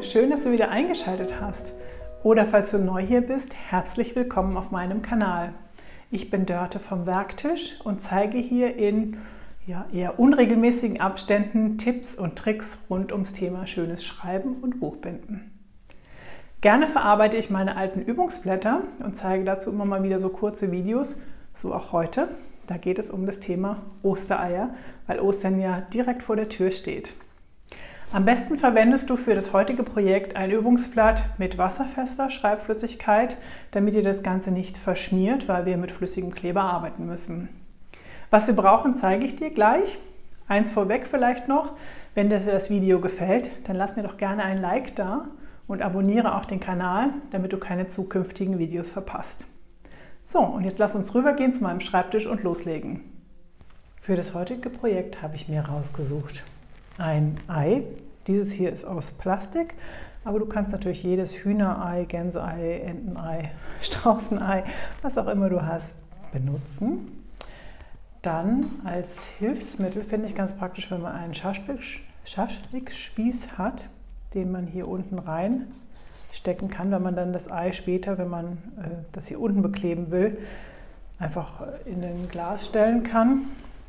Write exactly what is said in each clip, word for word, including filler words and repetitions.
schön, dass du wieder eingeschaltet hast. Oder falls du neu hier bist, herzlich willkommen auf meinem Kanal. Ich bin Dörte vom Werktisch und zeige hier in ja, eher unregelmäßigen Abständen Tipps und Tricks rund ums Thema schönes Schreiben und Buchbinden. Gerne verarbeite ich meine alten Übungsblätter und zeige dazu immer mal wieder so kurze Videos, so auch heute. Da geht es um das Thema Ostereier, weil Ostern ja direkt vor der Tür steht. Am besten verwendest du für das heutige Projekt ein Übungsblatt mit wasserfester Schreibflüssigkeit, damit dir das Ganze nicht verschmiert, weil wir mit flüssigem Kleber arbeiten müssen. Was wir brauchen, zeige ich dir gleich. Eins vorweg vielleicht noch, wenn dir das Video gefällt, dann lass mir doch gerne ein Like da und abonniere auch den Kanal, damit du keine zukünftigen Videos verpasst. So, und jetzt lass uns rübergehen zu meinem Schreibtisch und loslegen. Für das heutige Projekt habe ich mir rausgesucht ein Ei. Dieses hier ist aus Plastik, aber du kannst natürlich jedes Hühnerei, Gänseei, Entenei, Straußenei, was auch immer du hast, benutzen. Dann als Hilfsmittel finde ich ganz praktisch, wenn man einen Schaschlikspieß hat, den man hier unten rein stecken kann, wenn man dann das Ei später, wenn man äh, das hier unten bekleben will, einfach in ein Glas stellen kann,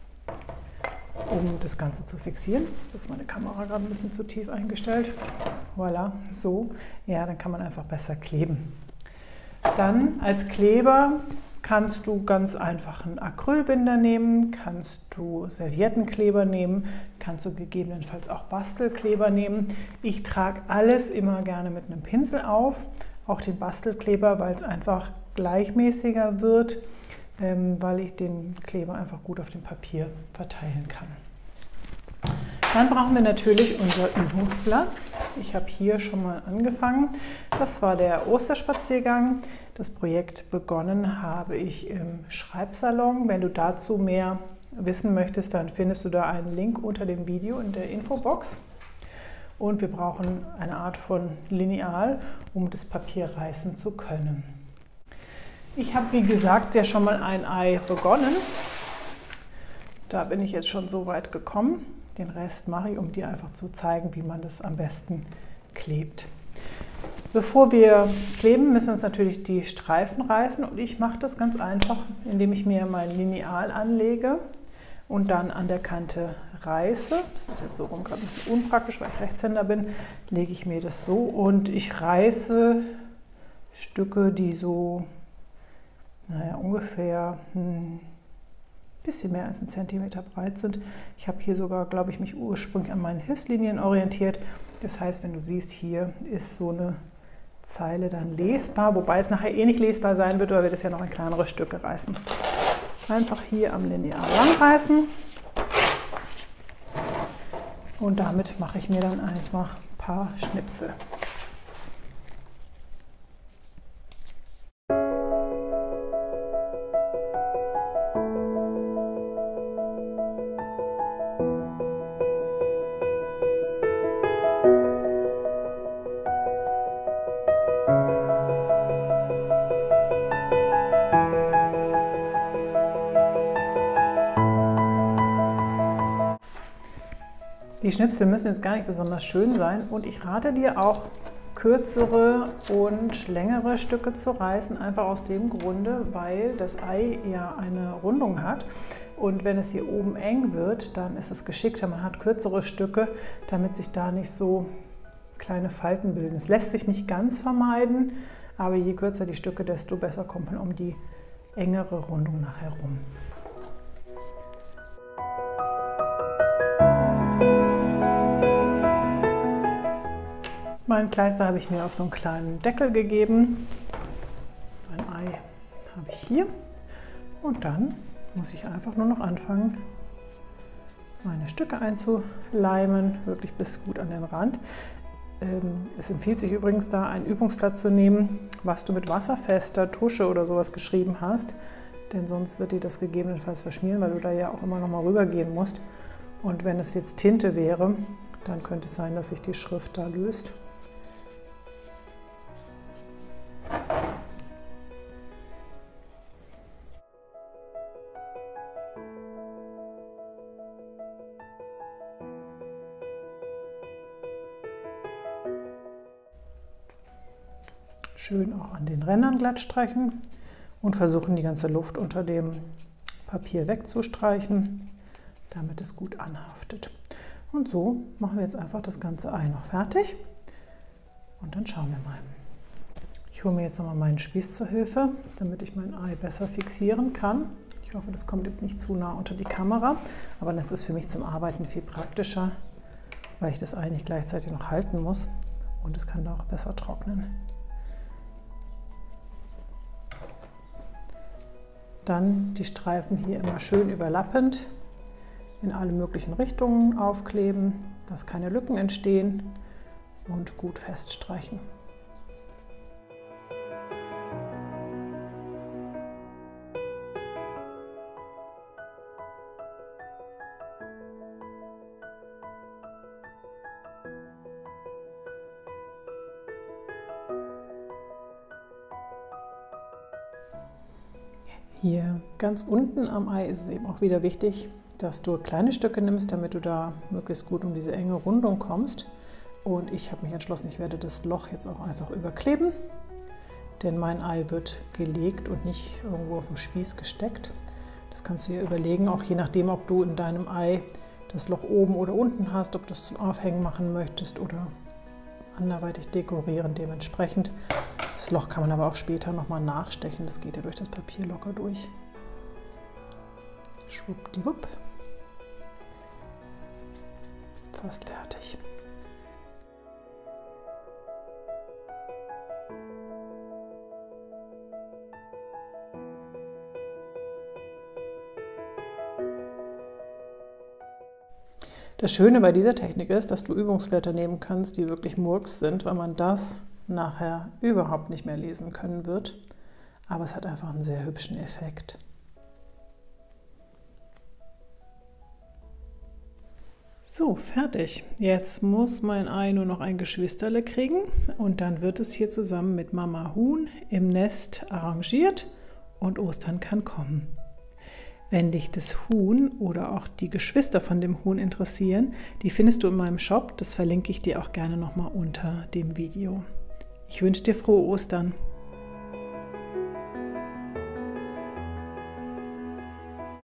um das Ganze zu fixieren. Jetzt ist meine Kamera gerade ein bisschen zu tief eingestellt. Voilà, so. Ja, dann kann man einfach besser kleben. Dann als Kleber kannst du ganz einfach einen Acrylbinder nehmen, kannst du Serviettenkleber nehmen, kannst du gegebenenfalls auch Bastelkleber nehmen. Ich trage alles immer gerne mit einem Pinsel auf, auch den Bastelkleber, weil es einfach gleichmäßiger wird, weil ich den Kleber einfach gut auf dem Papier verteilen kann. Dann brauchen wir natürlich unser Übungsblatt. Ich habe hier schon mal angefangen. Das war der Osterspaziergang. Das Projekt begonnen habe ich im Schreibsalon. Wenn du dazu mehr wissen möchtest, dann findest du da einen Link unter dem Video in der Infobox. Und wir brauchen eine Art von Lineal, um das Papier reißen zu können. Ich habe, wie gesagt, ja schon mal ein Ei begonnen. Da bin ich jetzt schon so weit gekommen. Den Rest mache ich, um dir einfach zu zeigen, wie man das am besten klebt. Bevor wir kleben, müssen wir uns natürlich die Streifen reißen. Und ich mache das ganz einfach, indem ich mir mein Lineal anlege und dann an der Kante reiße. Das ist jetzt so rum gerade ein bisschen unpraktisch, weil ich Rechtshänder bin. Lege ich mir das so und ich reiße Stücke, die so naja, ungefähr ein bisschen mehr als ein Zentimeter breit sind. Ich habe hier sogar, glaube ich, mich ursprünglich an meinen Hilfslinien orientiert. Das heißt, wenn du siehst, hier ist so eine Zeile dann lesbar, wobei es nachher eh nicht lesbar sein wird, weil wir das ja noch in kleinere Stücke reißen. Einfach hier am Lineal langreißen und damit mache ich mir dann einfach ein paar Schnipsel. Die Schnipsel müssen jetzt gar nicht besonders schön sein und ich rate dir auch, kürzere und längere Stücke zu reißen, einfach aus dem Grunde, weil das Ei ja eine Rundung hat und wenn es hier oben eng wird, dann ist es geschickter, man hat kürzere Stücke, damit sich da nicht so kleine Falten bilden. Es lässt sich nicht ganz vermeiden, aber je kürzer die Stücke, desto besser kommt man um die engere Rundung nachher rum. Mein Kleister habe ich mir auf so einen kleinen Deckel gegeben. Ein Ei habe ich hier. Und dann muss ich einfach nur noch anfangen, meine Stücke einzuleimen, wirklich bis gut an den Rand. Es empfiehlt sich übrigens da, ein Übungsblatt zu nehmen, was du mit wasserfester Tusche oder sowas geschrieben hast, denn sonst wird dir das gegebenenfalls verschmieren, weil du da ja auch immer noch mal rübergehen musst. Und wenn es jetzt Tinte wäre, dann könnte es sein, dass sich die Schrift da löst. schön auch an den Rändern glatt streichen und versuchen, die ganze Luft unter dem Papier wegzustreichen, damit es gut anhaftet. Und so machen wir jetzt einfach das ganze Ei noch fertig und dann schauen wir mal. Ich hole mir jetzt nochmal meinen Spieß zur Hilfe, damit ich mein Ei besser fixieren kann. Ich hoffe, das kommt jetzt nicht zu nah unter die Kamera, aber das ist für mich zum Arbeiten viel praktischer, weil ich das Ei nicht gleichzeitig noch halten muss und es kann da auch besser trocknen. Dann die Streifen hier immer schön überlappend in alle möglichen Richtungen aufkleben, dass keine Lücken entstehen und gut feststreichen. Hier ganz unten am Ei ist es eben auch wieder wichtig, dass du kleine Stücke nimmst, damit du da möglichst gut um diese enge Rundung kommst. Und ich habe mich entschlossen, ich werde das Loch jetzt auch einfach überkleben, denn mein Ei wird gelegt und nicht irgendwo auf dem Spieß gesteckt. Das kannst du dir überlegen, auch je nachdem, ob du in deinem Ei das Loch oben oder unten hast, ob du es zum Aufhängen machen möchtest oder anderweitig dekorieren dementsprechend. Das Loch kann man aber auch später nochmal nachstechen, das geht ja durch das Papier locker durch. Schwuppdiwupp. Fast fertig. Das Schöne bei dieser Technik ist, dass du Übungsblätter nehmen kannst, die wirklich Murks sind, weil man das nachher überhaupt nicht mehr lesen können wird. Aber es hat einfach einen sehr hübschen Effekt. So, fertig. Jetzt muss mein Ei nur noch ein Geschwisterle kriegen und dann wird es hier zusammen mit Mama Huhn im Nest arrangiert und Ostern kann kommen. Wenn dich das Huhn oder auch die Geschwister von dem Huhn interessieren, die findest du in meinem Shop. Das verlinke ich dir auch gerne nochmal unter dem Video. Ich wünsche dir frohe Ostern.